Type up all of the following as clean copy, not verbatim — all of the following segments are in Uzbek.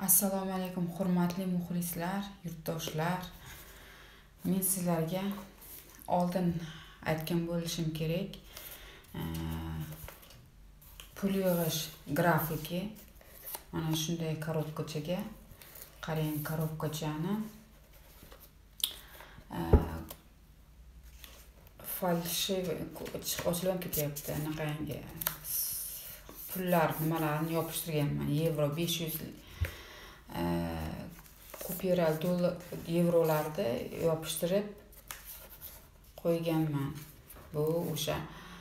Assalomu alaykum hurmatli muxlislar, yurtdoshlar. Men sizlarga oldin aytgan bo'lishim kerak. Pul yig'ish grafiki mana shunday korobkachaga qarang, korobkachani falshiviy ochilib ketyapti. Anaqangi pullar nimalarni yopishtirganman. Yevro 500 kupyural yevrolarni yopishtirib qo'yganman. Bu o'sha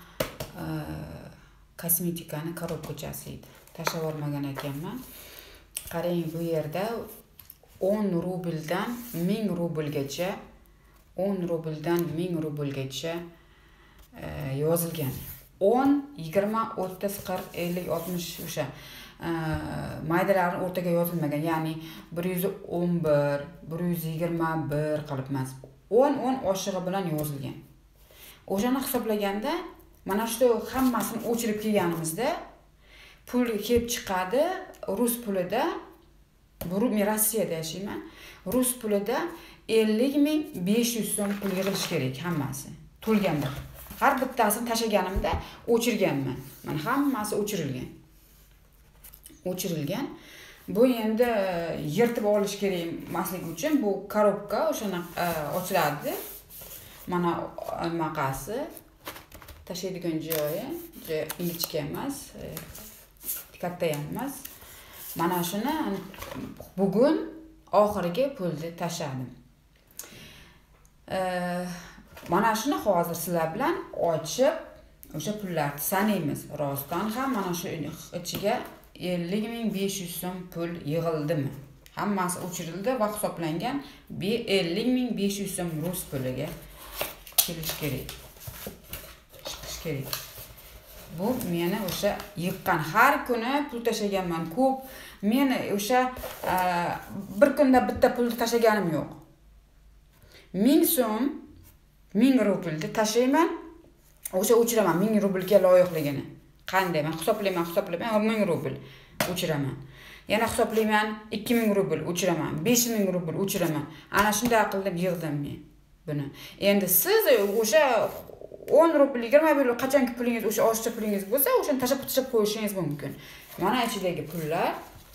kosmetikani korobkachasi edi. Tashlab olmagan ekanman. Qarang, bu yerda 10 rubldan 1000 rublgacha 10 rubldan 1000 rublgacha yozilgan. 10, 20, 30, 40, 50, 60 o'sha maydalarning o'rtaga yozilmagan. Ya'ni 111, 121 qilib emas. 10 oshig'i bilan yozilgan. O'shani hisoblaganda mana shu hammasini o'chirib kelganimizda pul kelib chiqadi. Rus pulida, men Rossiyada yashayman. Rus pulida 50.500 so'm pul yig'ilish kerak hammasi. To'lganda. Har bittasini tashlaganimda o'chirganman. Mana hammasi o'chirilgan. Bu endi yirtib olish kerak emaslik uchun bu korobka o'shani ochiladi. Mana maqasi tashlaydigan joyi ingichka emas, katta ham emas. Mana shuni bugun oxirgi pulni tashladim. Mana shuni hozir sizlar bilan ochib o'sha pullarni sanaymiz. Rostdan ham mana shu ichiga 50.500 so'm pul yig'ildimi? Hammasi o'chirildi va hisoblangan 50.500 so'm rus puliga kelish kerak. Chiqish kerak. Bu meni o'sha yiqqan har kuni pul tashlaganman. Ko'p meni o'sha bir kunda bitta pulni tashlaganim yo'q. 1000 so'm 1000 rublni tashlayman. O'sha o'chiraman 1000 rublga loyiqligini. Qanday? Men hisoblayman 1000 rubl o'chiraman. Yana hisoblayman 2000 rubl o'chiraman, 5000 rubl o'chiraman. Ana shunday qilib yig'dim men buni. Endi siz o'sha 10 rubl, 20 rubl qachonki pulingiz, o'sha oshiqcha pulingiz bo'lsa, o'shani tashlab qo'yishingiz mumkin. Mana ichidagi pullar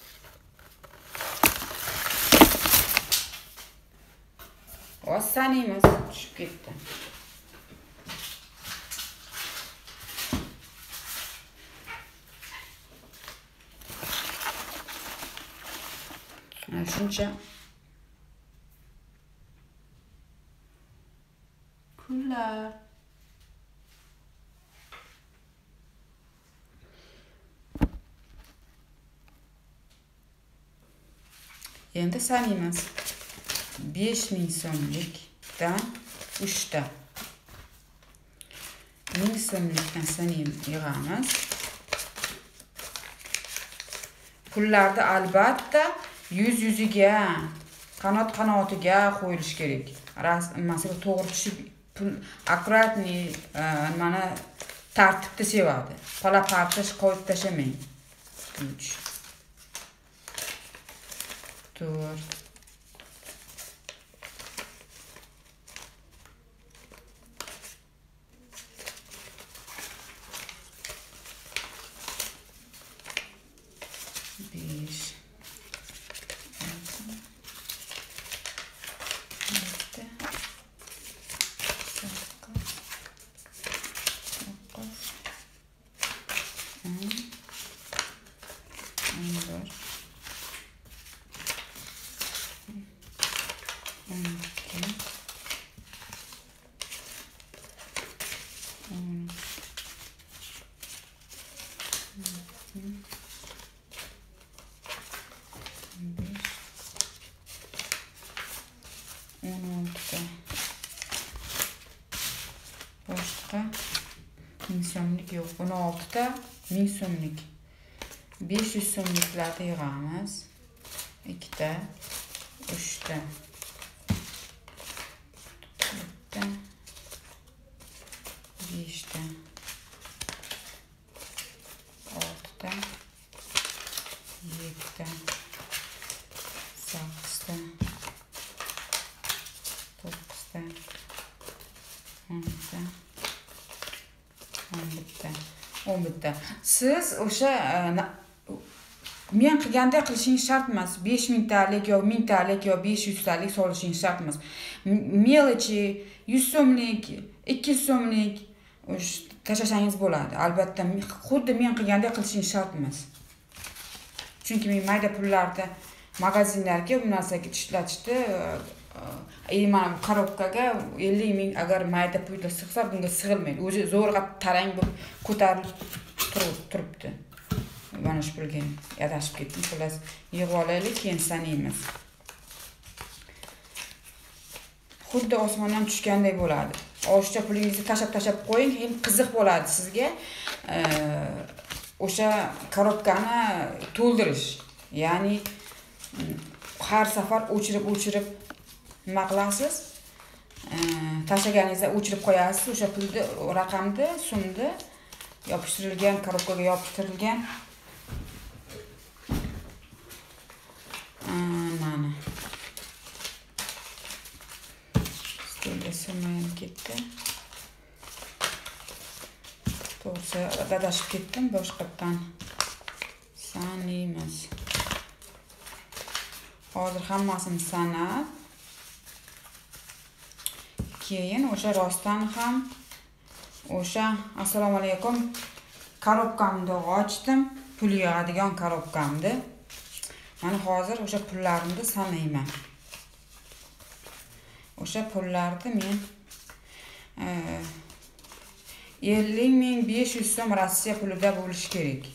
sanaymiz, tushib ketdi. Shuncha pullar. Endi sanaymiz. 5000 so'mlikdan 3 ta. 1000 so'mlikdan yig'amiz. Pullarni albatta yuziga, qanot-qanotiga qo'yilish kerak. Masalan, to'g'ri tushib pul akkuratni mana tartibda sevadi. Pala-parcha qo'yib tashamang. 3 4 5 boshqa 1000 so'mlik yo'q. 16 ta 1000 so'mlik. 500 so'mliklarni yig'amiz. 2 ta, 3 ta, 4 ta, 5 ta, 6 ta, 7 ta, 10 bitta. Siz o'sha men qilganda qilishingiz shart emas. 5000 talik yo 1000 talik yo 500 talik solishingiz shart emas. Melichi 100 so'mlik, 200 so'mlik tashlashingiz bo'ladi. Albatta, xuddi men qilganda qilishingiz shart emas. Chunki men mayda pullarni magazinlarga bu narsaga ishlatishdi. Mana korobkaga 50 ming agar mayda pullar sig'sa, bunga sig'ilmaydi. O'zi zo'rg'a tarang bo'lib ko'tarilib turibdi. Mana shu pulga adashib ketdim. Xullas, yig'ib olaylik, keyin sanaymiz. Xuddi osmondan tushganday bo'ladi. Oshiqcha pulingizni tashab qo'ying, keyin qiziq bo'ladi sizga. O'sha korobkani to'ldirish. Ya'ni har safar o'chirib nima qilasiz? Tashlaganingizda o'chirib qo'yasiz. O'sha pulni, raqamni, so'mni yopishtirilgan korobkaga yopishtirilgan. Mana. Stolga sig'may ketdi. To'g'risi, adashib ketdim, boshqatdan sanaymiz. Hozir hammasini sanab, keyin o'sha rostdan ham o'sha assalomu alaykum korobkamni ochdim, pul yig'adigan korobkamni. Mana hozir o'sha pullarimni sanayman. O'sha pullarni men 50.500 so'm Rossiya pulida bo'lishi kerak.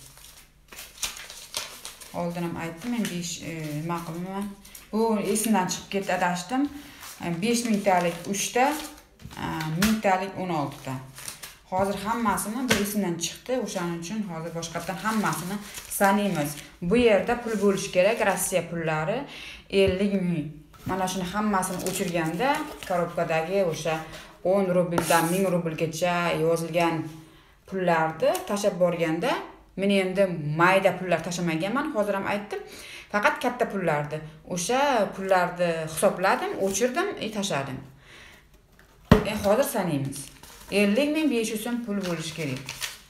Oldin ham aytdim, men nima qilaman? Bu esimdan chiqib ketdi, adashdim. 5000 talik 3 ta, 1000 talik 16 ta. Hozir hammasini bu esimdan chiqdi. O'shaning uchun hozir boshqatdan hammasini sanaymiz. Bu yerda pul bo'lishi kerak, Rossiya pullari 50 ming. Mana shuni hammasini o'chirganda korobkadagi o'sha 10 rubldan 1000 rublgacha yozilgan pullarni tashab borganda, men endi mayda pullar tashamaganman, hozir ham aytdim. Faqat katta pullarni, o'sha pullarni hisobladim, o'chirdim, tashladim. Hozir sanaymiz. 50.500 so'm pul bo'lishi kerak.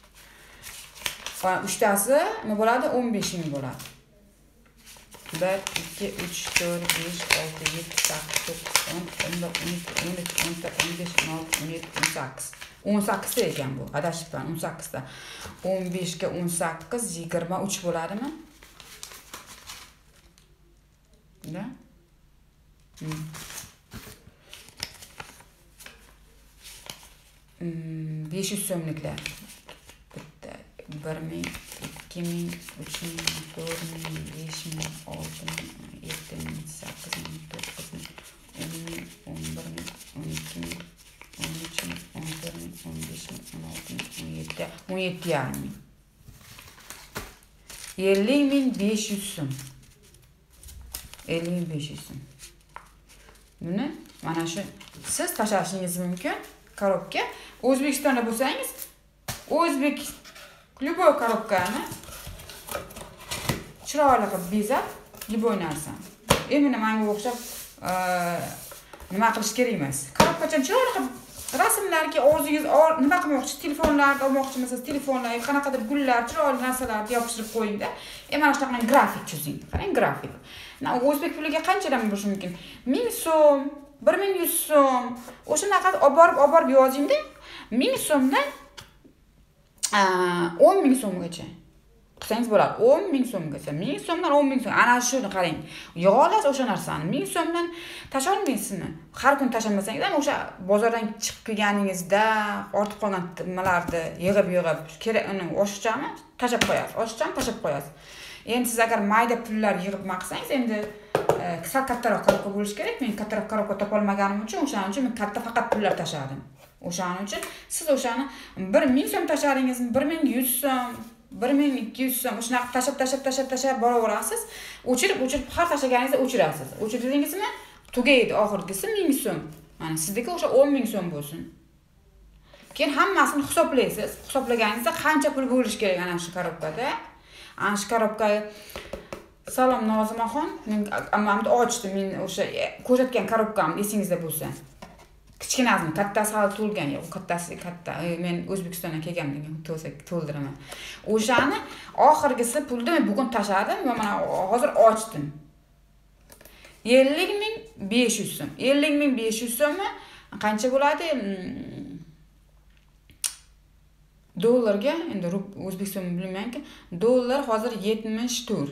Va 3 tasi nima bo'ladi? 15 ming bo'ladi. 1, 2, 3, 4, 5, 6, 7, 8, 9, 10, 11, 12, 13, 14, 15, 16, 17, 18. 18 ta ekan bu. Adashibman, 18 ta. 15 ga 18, 23 bo'ladimi? Da? 500 so'mliklar. Bitta 1000, 2000, 3000, 4000, 5000, 6000, 7000, 8000, 9000, 10000, 11000, 12000, 13000, 14000, 15000, 16000, 17 yarim. 50.500 so'm. 50.500 so'm. Buni mana shu siz tashlashingiz mumkin korobka. O'zbekistonda bo'lsangiz, o'zbek любой korobkani chiroyli qilib bezab, любой narsani. Endi menga o'xshab nima qilish kerak emas. Korobkachani chiroyli qilib rasmlarga o'zingiz nima qilmoqchi, telefonlarga olmoqchimisiz, telefonlarga qanaqadir gullar, chiroyli narsalarni yopishtirib qo'yingda. Mana shunaqa grafik chizing. Qarang, grafik. O'zbek puliga qanchadan bo'lishi mumkin? 1000 so'm, 1100 so'm. O'shanaqa olib borib yozingda, 1000 so'mdan 10.000 so'mgacha qilsangiz bo'ladi. 10.000 so'mgacha, 1000 so'mdan 10.000 so'm. Ana shuni qarang. Yig'olasiz o'sha narsani. 1000 so'mdan tasholmaysizmi? Har kun tashlamasangiz ham o'sha bozordan chiqib kelganingizda ortib qolgan nimalarni yig'ib kerak uni oshiqchami tashab qo'yasiz. Oshiqchami tashab qo'yasiz. Endi siz agar mayda pullar yig'ib maqsangiz, endi sal kattaroq korobka bo'lishi kerak. Men kattaroq korobka topa olmaganim uchun, o'shaning uchun men katta faqat pullar tashladim. O'shaning uchun siz o'shani 1000 so'm tashladingizmi, 1100 so'm, 1200 so'm o'shanaqa tashab boraverasiz. O'chirib har tashlaganingizda o'chirasiz. O'chirdingizmi, tugaydi oxirgisi 1000 so'm. Mana sizniki o'sha 10.000 so'm bo'lsin. Keyin hammasini hisoblaysiz. Hisoblaganingizda qancha pul bo'lishi kerak ana shu korobkada. Ana shu korobka Salom Nozimaxon, men ammamni ochdim, men o'sha ko'rsatgan korobkamni esingizda bo'lsa. Kichkinasini, kattasi hali to'lgan yo'q. Kattasi katta. Men O'zbekistondan kelganimdan to'ldiraman. O'shani oxirgisi pulni men bugun tashladim va mana hozir ochdim. 50.500 so'm. 50.500 so'mmi qancha bo'ladi? Dollarga, endi O'zbekiston bilmayman-ki, dollar hozir 74.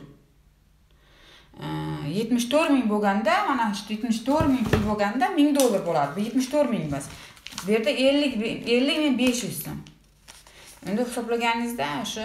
74.000 bo'lganda, mana 74.000 pul bo'lganda 1000 dollar bo'ladi. Bu 74.000 emas. Bu yerda 50.500 so'm. Endi hisoblaganingizda o'sha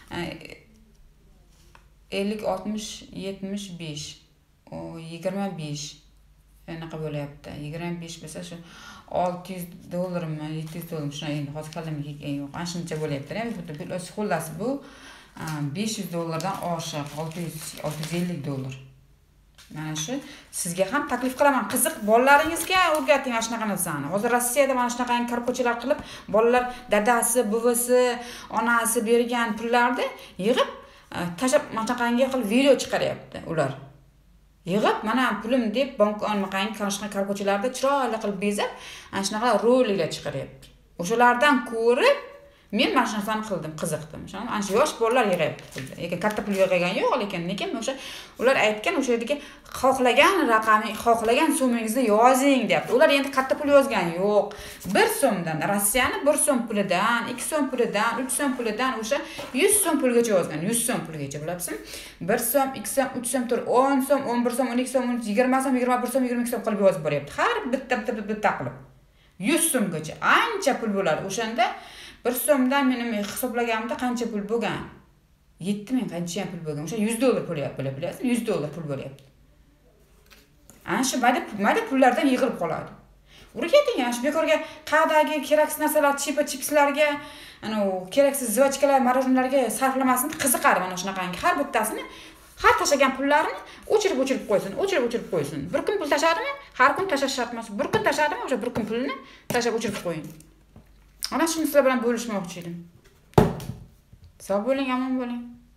50 60 75 25 anaqa bo'lyapti. 25 bo'lsa shu 600 dollarmi, 700 dollarmi shuna endi hozir kallamga yo'q. Ana shuncha bo'lyapti-da. Xullas bu 500 dollardan oshiq, 650 dollar. Mana shu sizga ham taklif qilaman. Qiziq, bolalaringizga o'rgating mana shunaqa narsani. Hozir Rossiyada mana shunaqa korpochalar qilib, bolalar dadasi, buvisi, onasi bergan pullarni yig'ib, tashab mana shunaqangi qilib video chiqaryapti ular. Yig'ib, mana pulim deb bank olmaqangi korpochalarda chiroyli qilib bezab, ana shunaqa roliklar chiqaryapti. O'shalardan ko'rib men mana shu narsani qildim, qiziqdim. Ana shu yosh bolalar yig'yapti pulni. Lekin katta pul yig'gan yo'q, lekin o'sha ular aytgan o'sha yerdagi xohlagan raqamni, xohlagan summangizni yozing deyapti. Ular endi katta pul yozgani yo'q. 1 so'mdan, Rossiyani 1 so'm pulidan, 2 so'm pulidan, 3 so'm pulidan o'sha 100 so'm pulgacha yozgan. 100 so'm pulgacha, bilasizmi? 1 so'm, 2 so'm, 3 so'm, 10 so'm, 11 so'm, 12 so'm, 20 so'm, 21 so'm, 22 so'm qilib yozib boryapti. Har bitta qilib. 100 so'mgacha ancha pul bo'ladi. O'shanda 1 so'mdan men hisoblaganimda qancha pul bo'lgan? 7000 qancha ham pul bo'lgan. O'sha 100 dollar bo'lyapti, bilasizmi? 100 dollar pul bo'lyapti. Ana shu mayda pullardan yig'ilib qoladi. O'rgating, ana shu bekorga qadagi keraksiz narsalar, chipslarga, ana keraksiz zvochkalar, marojinlarga sarflamasdan qiziqadi mana shunaqangi. Har bittasini, har tashlagan pullarini o'chirib qo'ysin. Bir kun pul tashladimi? Har kun tashlash shart emas. Bir kun tashladimi, o'sha bir kun pulni tashlab o'chirib qo'ying. Ana shuni sizlar bilan bo'lishmoqchi edim. Sog' bo'ling, omon bo'ling.